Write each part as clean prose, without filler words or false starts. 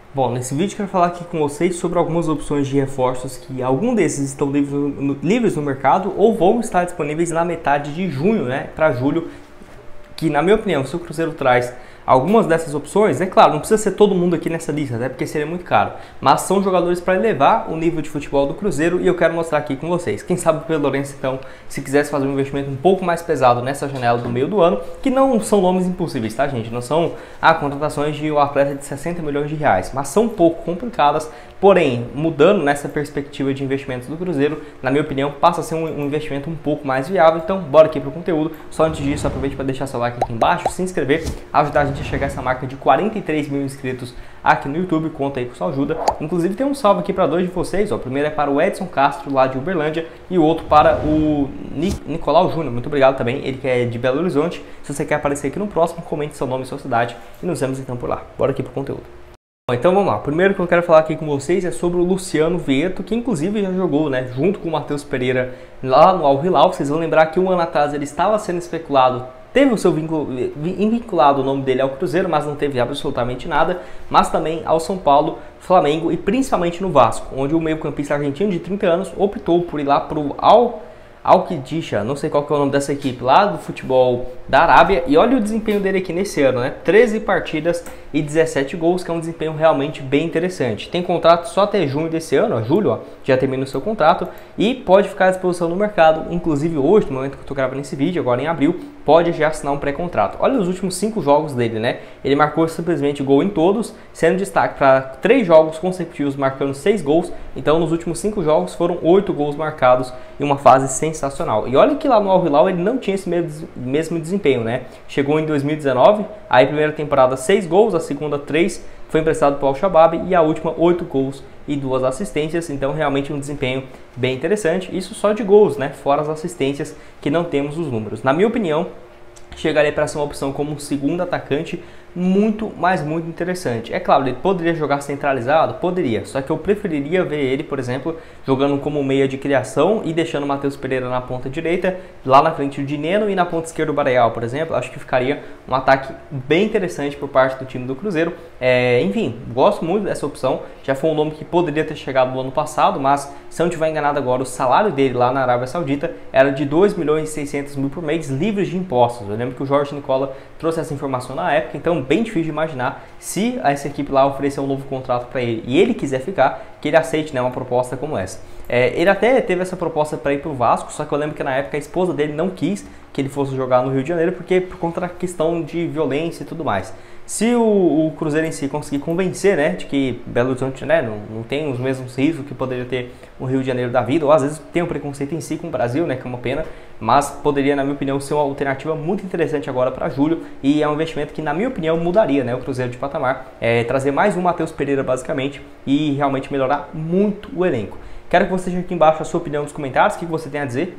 Bom, nesse vídeo eu quero falar aqui com vocês sobre algumas opções de reforços que algum desses estão livres no mercado ou vão estar disponíveis na metade de junho, né, para julho, que na minha opinião, se o Cruzeiro traz algumas dessas opções, é claro, não precisa ser todo mundo aqui nessa lista, até porque seria muito caro, mas são jogadores para elevar o nível de futebol do Cruzeiro e eu quero mostrar aqui com vocês. Quem sabe o Pedro Lourenço, então, se quisesse fazer um investimento um pouco mais pesado nessa janela do meio do ano, que não são nomes impossíveis, tá, gente? Não são contratações de um atleta de 60 milhões de reais, mas são um pouco complicadas, porém, mudando nessa perspectiva de investimentos do Cruzeiro, na minha opinião, passa a ser um investimento um pouco mais viável. Então, bora aqui para o conteúdo. Só antes disso, aproveite para deixar seu like aqui embaixo, se inscrever, ajudar a gente a chegar a essa marca de 43 mil inscritos aqui no YouTube, conta aí com sua ajuda. Inclusive tem um salve aqui para dois de vocês, ó. O primeiro é para o Edson Castro, lá de Uberlândia, e o outro para o Nicolau Júnior, muito obrigado também, ele que é de Belo Horizonte. Se você quer aparecer aqui no próximo, comente seu nome e sua cidade e nos vemos então por lá. Bora aqui pro conteúdo. Bom, então vamos lá, primeiro que eu quero falar aqui com vocês é sobre o Luciano Vieto, que inclusive já jogou, né, junto com o Matheus Pereira lá no Al Hilal. Vocês vão lembrar que um ano atrás ele estava sendo especulado, teve o seu vinculado o nome dele ao Cruzeiro, mas não teve absolutamente nada, mas também ao São Paulo, Flamengo e principalmente no Vasco, onde o meio-campista argentino de 30 anos optou por ir lá para o Al-Qidisha, não sei qual que é o nome dessa equipe lá do futebol da Arábia, e olha o desempenho dele aqui nesse ano, né? 13 partidas e 17 gols, que é um desempenho realmente bem interessante. Tem contrato só até junho desse ano, ó, julho, ó, já termina o seu contrato e pode ficar à disposição no mercado, inclusive hoje, no momento que eu tô gravando esse vídeo, agora em abril, pode já assinar um pré-contrato. Olha os últimos 5 jogos dele, né? Ele marcou simplesmente gol em todos, sendo destaque para 3 jogos consecutivos marcando 6 gols, então nos últimos 5 jogos foram 8 gols marcados em uma fase sensacional. E olha que lá no Al Hilal ele não tinha esse mesmo desempenho, né? Chegou em 2019, aí primeira temporada 6 gols, a segunda 3, foi emprestado para o Al-Shabaab e a última 8 gols e 2 assistências, então realmente um desempenho bem interessante. Isso só de gols, né? Fora as assistências que não temos os números. Na minha opinião, chegaria para ser uma opção como um segundo atacante muito interessante. É claro, ele poderia jogar centralizado? Poderia, só que eu preferiria ver ele, por exemplo, jogando como meia de criação e deixando o Matheus Pereira na ponta direita, lá na frente o Dineno e na ponta esquerda o Barreal, por exemplo. Acho que ficaria um ataque bem interessante por parte do time do Cruzeiro. Enfim, gosto muito dessa opção, já foi um nome que poderia ter chegado no ano passado, mas se eu não estiver enganado agora, o salário dele lá na Arábia Saudita era de 2.600.000 por mês, livres de impostos. Eu lembro que o Jorge Nicola trouxe essa informação na época, então bem difícil de imaginar se essa equipe lá oferecer um novo contrato para ele e ele quiser ficar, que ele aceite, né, uma proposta como essa. Ele até teve essa proposta para ir para o Vasco, só que eu lembro que na época a esposa dele não quis que ele fosse jogar no Rio de Janeiro, porque por conta da questão de violência e tudo mais. Se o Cruzeiro em si conseguir convencer, né, de que Belo Horizonte, né, não tem os mesmos riscos que poderia ter o Rio de Janeiro da vida, ou às vezes tem um preconceito em si com o Brasil, né, que é uma pena, mas poderia, na minha opinião, ser uma alternativa muito interessante agora para julho, e é um investimento que, na minha opinião, mudaria, né, o Cruzeiro de patamar, trazer mais um Matheus Pereira, basicamente, e realmente melhorar muito o elenco. Quero que você deixe aqui embaixo a sua opinião nos comentários, o que você tem a dizer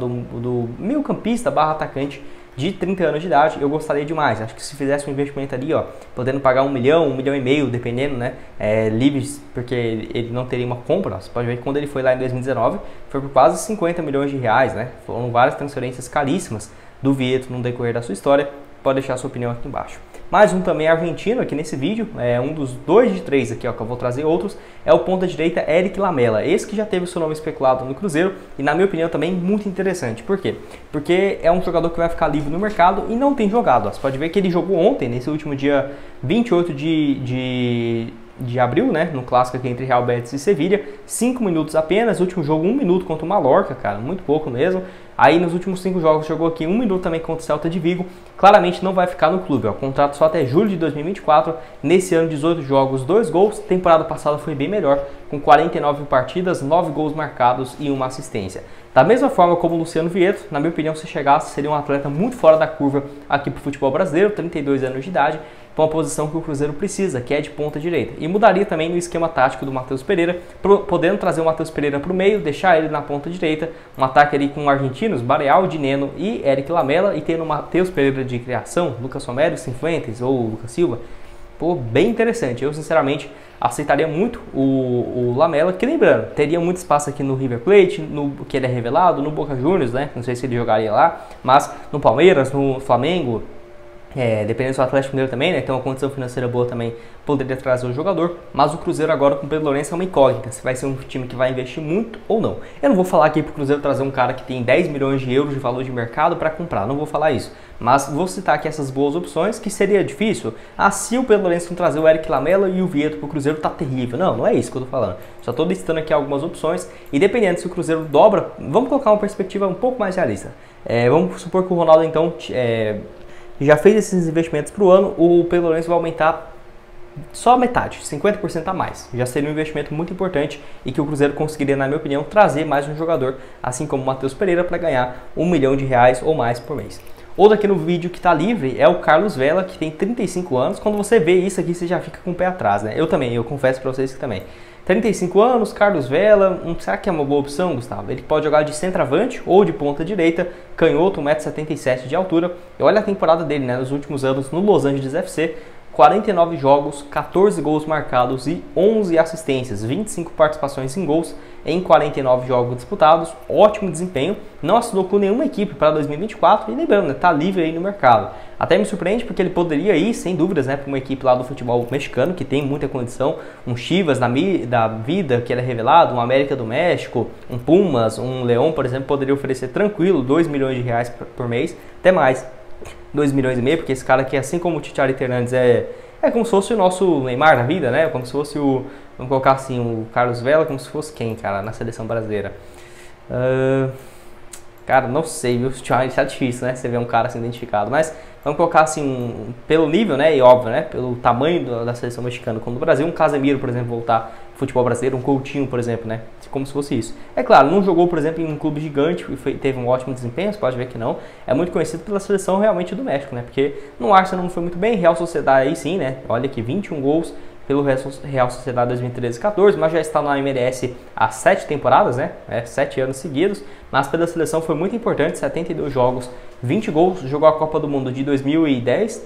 do meio-campista / atacante de 30 anos de idade. Eu gostaria demais. Acho que se fizesse um investimento ali, ó, podendo pagar 1 milhão, 1,5 milhão, dependendo, né, livres, porque ele não teria uma compra. Você pode ver que quando ele foi lá em 2019, foi por quase 50 milhões de reais, né? Foram várias transferências caríssimas do Vieto no decorrer da sua história. Pode deixar a sua opinião aqui embaixo. Mais um também argentino aqui nesse vídeo, um dos 2 de 3 aqui, ó, que eu vou trazer outros, é o ponta direita Eric Lamela, esse que já teve o seu nome especulado no Cruzeiro e na minha opinião também muito interessante. Por quê? Porque é um jogador que vai ficar livre no mercado e não tem jogado, ó. Você pode ver que ele jogou ontem, nesse último dia 28 de abril, né, no clássico aqui entre Real Betis e Sevilha, 5 minutos apenas, último jogo 1 minuto contra o Mallorca, cara, muito pouco mesmo. Aí nos últimos 5 jogos jogou aqui 1 minuto também contra o Celta de Vigo. Claramente não vai ficar no clube, ó. Contrato só até julho de 2024. Nesse ano 18 jogos, 2 gols. Temporada passada foi bem melhor, com 49 partidas, 9 gols marcados e 1 assistência. Da mesma forma como o Luciano Vieto, na minha opinião, se chegasse, seria um atleta muito fora da curva aqui para o futebol brasileiro, 32 anos de idade, para uma posição que o Cruzeiro precisa, que é de ponta direita. E mudaria também no esquema tático do Matheus Pereira, podendo trazer o Matheus Pereira para o meio, deixar ele na ponta direita, um ataque ali com argentinos, Barreal, Dineno e Eric Lamela, e tendo o Matheus Pereira de criação, Lucas Romero, Cifuentes ou Lucas Silva. Pô, bem interessante. Eu, sinceramente, aceitaria muito o Lamela, que lembrando, teria muito espaço aqui no River Plate, no que ele é revelado, no Boca Juniors, né? Não sei se ele jogaria lá, mas no Palmeiras, no Flamengo, Dependendo do seu Atlético Mineiro também, né, tem uma condição financeira boa também, poderia trazer o jogador, mas o Cruzeiro agora com o Pedro Lourenço é uma incógnita, se vai ser um time que vai investir muito ou não. Eu não vou falar aqui para o Cruzeiro trazer um cara que tem 10 milhões de euros de valor de mercado para comprar, não vou falar isso, mas vou citar aqui essas boas opções, que seria difícil, se o Pedro Lourenço não trazer o Eric Lamela e o Vieto para o Cruzeiro tá terrível, não é isso que eu tô falando, só tô listando aqui algumas opções, e dependendo se o Cruzeiro dobra, vamos colocar uma perspectiva um pouco mais realista, vamos supor que o Ronaldo então já fez esses investimentos para o ano, o Pedro Lourenço vai aumentar só metade, 50% a mais. Já seria um investimento muito importante e que o Cruzeiro conseguiria, na minha opinião, trazer mais um jogador, assim como o Matheus Pereira, para ganhar R$1 milhão ou mais por mês. Outro aqui no vídeo que está livre é o Carlos Vela, que tem 35 anos. Quando você vê isso aqui, você já fica com o pé atrás, né? Eu também, eu confesso para vocês que também. 35 anos, Carlos Vela, será que é uma boa opção, Gustavo? Ele pode jogar de centroavante ou de ponta direita, canhoto, 1,77 m de altura. E olha a temporada dele, né? Nos últimos anos no Los Angeles FC, 49 jogos, 14 gols marcados e 11 assistências, 25 participações em gols em 49 jogos disputados, ótimo desempenho, não assinou com nenhuma equipe para 2024 e lembrando, está livre aí no mercado. Até me surpreende porque ele poderia ir, sem dúvidas, né, para uma equipe lá do futebol mexicano, que tem muita condição, um Chivas da vida, que ele é revelado, um América do México, um Pumas, um Leão, por exemplo, poderia oferecer tranquilo R$2 milhões por mês, até mais. 2,5 milhões, porque esse cara aqui, assim como o Ticharito Hernandes, é como se fosse o nosso Neymar da vida, né? Como se fosse vamos colocar assim, o Carlos Vela, como se fosse quem, cara, na seleção brasileira? Cara, não sei, viu? Tá difícil, né? Você vê um cara assim identificado, mas vamos colocar assim, pelo nível, né? E óbvio, né? Pelo tamanho da seleção mexicana, como do Brasil, um Casemiro, por exemplo, voltar ao futebol brasileiro, um Coutinho, por exemplo, né? Como se fosse isso. É claro, não jogou, por exemplo, em um clube gigante e teve um ótimo desempenho, você pode ver que não. É muito conhecido pela seleção realmente do México, né? Porque no Arsenal não foi muito bem, Real Sociedade aí sim, né? Olha aqui, 21 gols pelo Real Sociedade 2013-14, mas já está na MLS há 7 temporadas, né? 7 anos seguidos, mas pela seleção foi muito importante, 72 jogos, 20 gols, jogou a Copa do Mundo de 2010,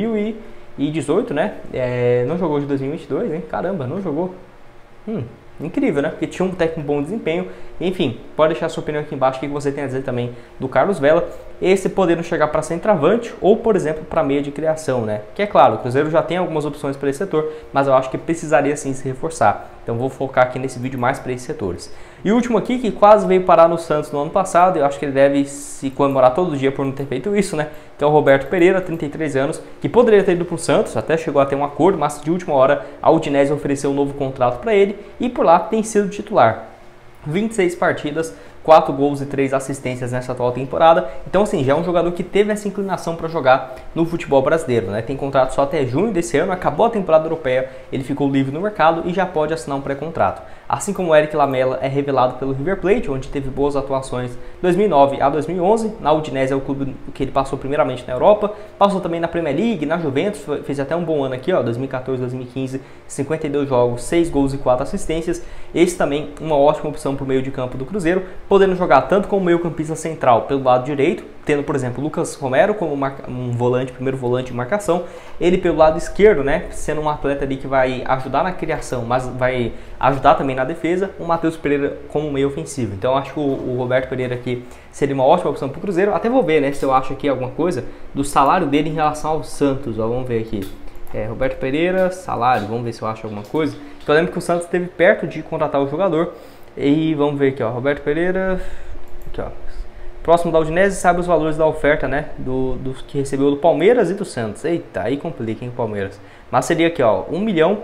2018, né? Não jogou de 2022, hein? Caramba, não jogou. Incrível, né? Porque tinha um técnico bom desempenho. Enfim, pode deixar a sua opinião aqui embaixo, o que você tem a dizer também do Carlos Vela. Esse podendo chegar para centroavante ou, por exemplo, para meia de criação, né? Que é claro, o Cruzeiro já tem algumas opções para esse setor, mas eu acho que precisaria sim se reforçar. Então vou focar aqui nesse vídeo mais para esses setores. E o último aqui, que quase veio parar no Santos no ano passado, eu acho que ele deve se comemorar todo dia por não ter feito isso, né? Que é o Roberto Pereira, 33 anos, que poderia ter ido para o Santos, até chegou a ter um acordo, mas de última hora a Udinese ofereceu um novo contrato para ele e por lá tem sido titular. 26 partidas, 4 gols e 3 assistências nessa atual temporada. Então, assim, já é um jogador que teve essa inclinação para jogar no futebol brasileiro, né? Tem contrato só até junho desse ano, acabou a temporada europeia, ele ficou livre no mercado e já pode assinar um pré-contrato. Assim como o Eric Lamela é revelado pelo River Plate, onde teve boas atuações de 2009 a 2011. Na Udinese é o clube que ele passou primeiramente na Europa, passou também na Premier League, na Juventus, fez até um bom ano aqui, ó, 2014, 2015, 52 jogos, 6 gols e 4 assistências. Esse também uma ótima opção para o meio de campo do Cruzeiro, podendo jogar tanto como meio campista central pelo lado direito, tendo, por exemplo, Lucas Romero como um volante, primeiro volante de marcação, ele pelo lado esquerdo, né, sendo um atleta ali que vai ajudar na criação, mas vai ajudar também na defesa, o Matheus Pereira como meio ofensivo. Então eu acho que o Roberto Pereira aqui seria uma ótima opção para o Cruzeiro. Até vou ver, né, se eu acho aqui alguma coisa do salário dele em relação ao Santos, ó, vamos ver aqui. Roberto Pereira, salário, vamos ver se eu acho alguma coisa. Eu lembro que o Santos esteve perto de contratar o jogador. E vamos ver aqui, ó, Roberto Pereira, aqui, ó, próximo da Udinese, sabe os valores da oferta, né, do que recebeu do Palmeiras e do Santos. Eita, aí complica, hein, Palmeiras. Mas seria aqui, ó, 1 milhão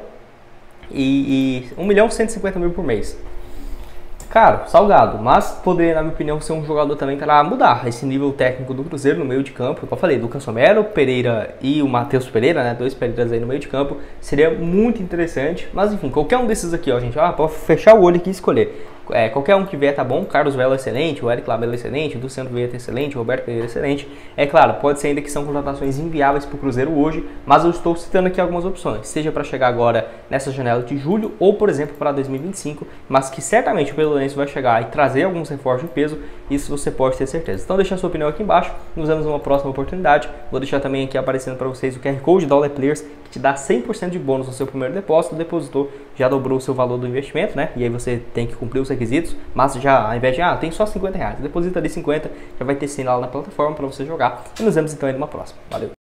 e 1 milhão e 150 mil por mês. Caro, salgado, mas poderia, na minha opinião, ser um jogador também para mudar esse nível técnico do Cruzeiro no meio de campo. Como eu falei, Lucas Romero, Pereira e o Matheus Pereira, né, 2 Pereiras aí no meio de campo, seria muito interessante. Mas enfim, qualquer um desses aqui, ó, gente, pode fechar o olho aqui e escolher. Qualquer um que vier tá bom, Carlos Vela excelente, o Eric Lamela excelente, o Luciano Vieira excelente, o Roberto Pereira excelente. É claro, pode ser ainda que são contratações inviáveis para o Cruzeiro hoje, mas eu estou citando aqui algumas opções, seja para chegar agora nessa janela de julho ou, por exemplo, para 2025, mas que certamente o Pedro Lourenço vai chegar e trazer alguns reforços de peso, isso você pode ter certeza. Então deixa a sua opinião aqui embaixo, nos vemos numa próxima oportunidade. Vou deixar também aqui aparecendo para vocês o QR Code da All Players, que te dá 100% de bônus no seu primeiro depósito. O depositor já dobrou o seu valor do investimento, né? E aí você tem que cumprir os requisitos, mas já ao invés de, tem só 50 reais, deposita ali 50, já vai ter sinal na plataforma para você jogar. E nos vemos então aí numa próxima. Valeu!